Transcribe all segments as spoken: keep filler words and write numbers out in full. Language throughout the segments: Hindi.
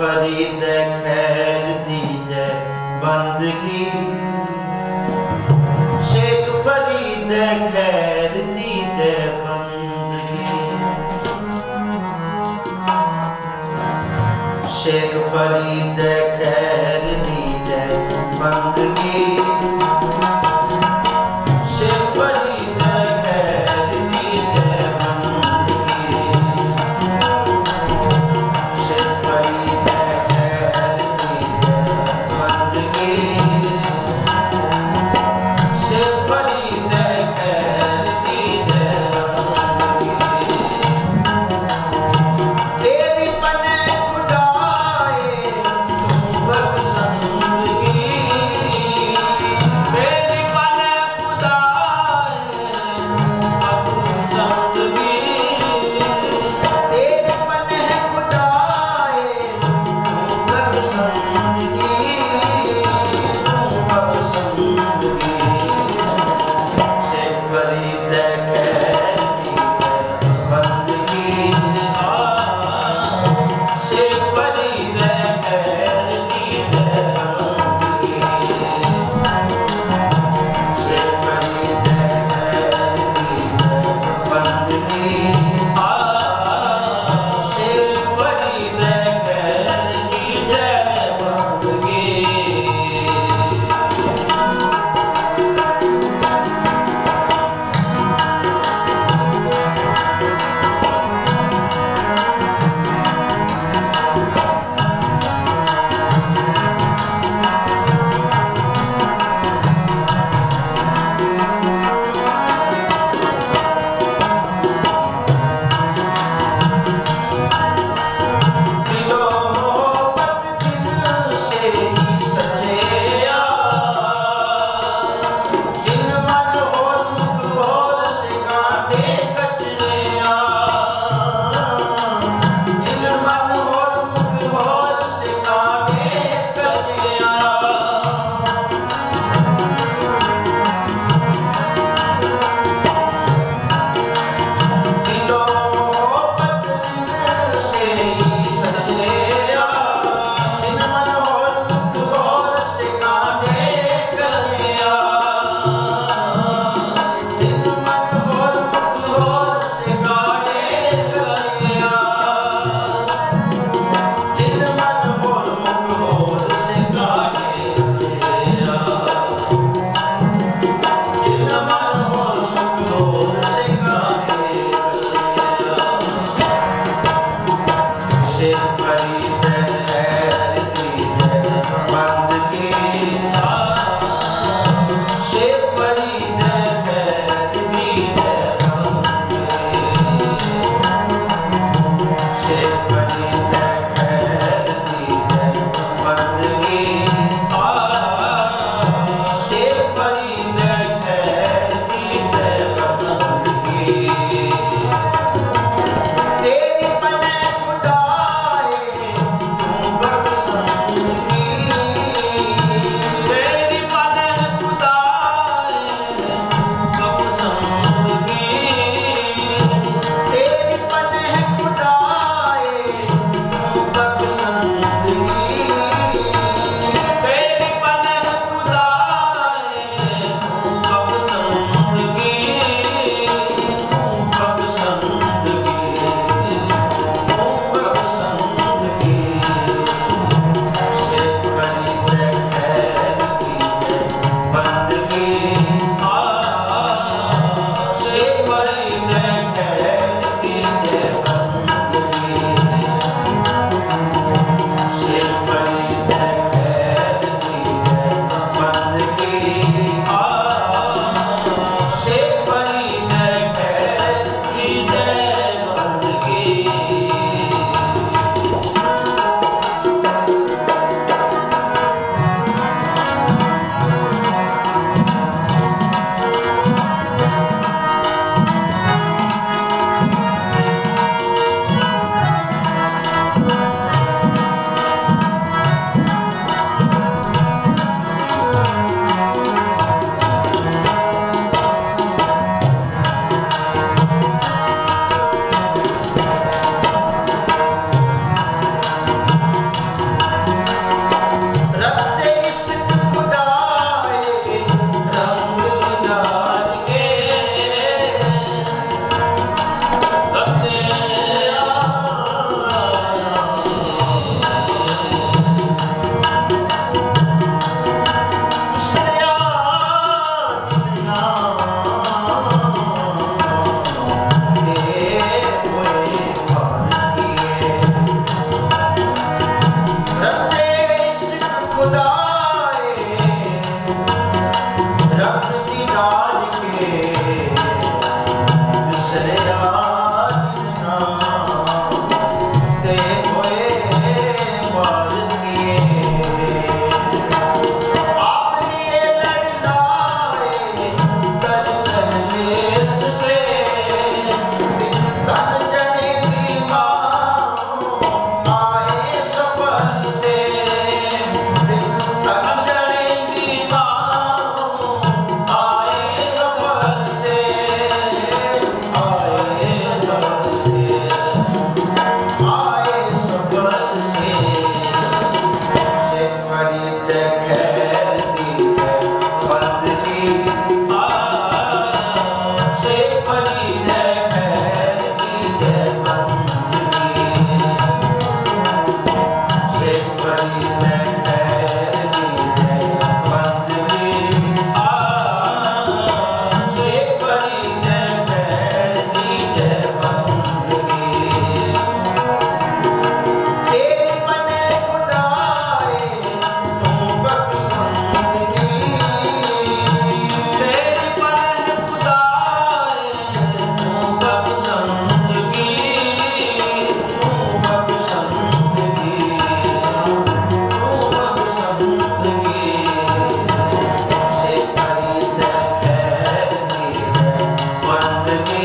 फरीद खैर दीजे बंदगी, शेख फरीद खैर दीजे बंदगी, शेख फरीद खैर दीजे बंदगी, शेख फरीद खैर दीजे बंदगी, शेख फरीद खैर दीजे बंदगी, शेख फरीद खैर दीजे बंदगी। तेरी पने खुदाए तुम बख्शंदगी, तेरी पने खुदाए बख्शंदगी, तेरी पने खुदाए तुम बख्शंदगी, तुम बख्शंदगी। शेख फरीद खैर दीजे बंदगी, शेख फरीद खैर दीजे बंदगी, शेख फरीद खैर दीजे बंदगी, शेख फरीद खैर दीजे बंदगी। दिलो मोहब्बत जिनसे ही सजेया, जिन मन और मुख और से काटे कचरिया, जिन मन और मुख और से काटे कचरिया, दिलो मोहब्बत जिनसे ही सजेया, जिन मन और मुख और से काटे कचरिया, जिन मन और मुख और से काटे कचरिया, जिन मन और मुख और से काटे कचरिया, जिन मन और मुख और से काटे कचरिया। शेख फरीद खैर दीजे बंदगी, शेख फरीद खैर दीजे बंदगी, शेख फरीद खैर दीजे बंदगी, शेख फरीद खैर दीजे बंदगी। तेरी पने खुदाए तुम बख्शंदगी, तेरी पने खुदाए बख्शंदगी, तेरी पने खुदाए तुम बख्शंदगी, तेरी पने खुदाए तुम बख्शंदगी, तुम बख्शंदगी, तुम बख्शंदगी। शेख फरीद खैर दीजे बंदगी, शेख फरीद खैर दीजे बंदगी, शेख फरीद खैर दीजे बंदगी, शेख फरीद खैर दीजे बंदगी।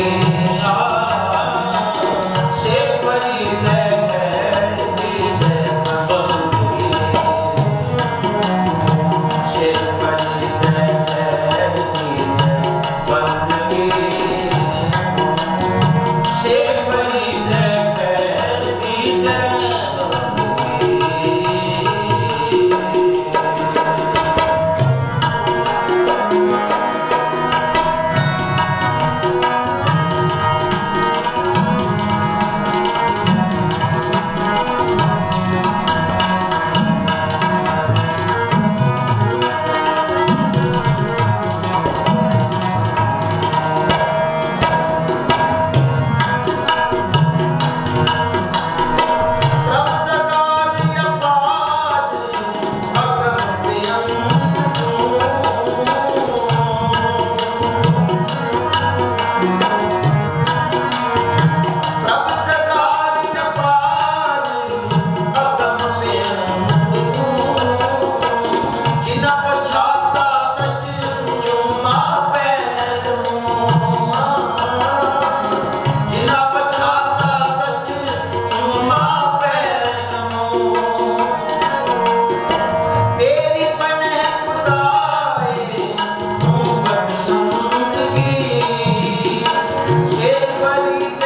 Everybody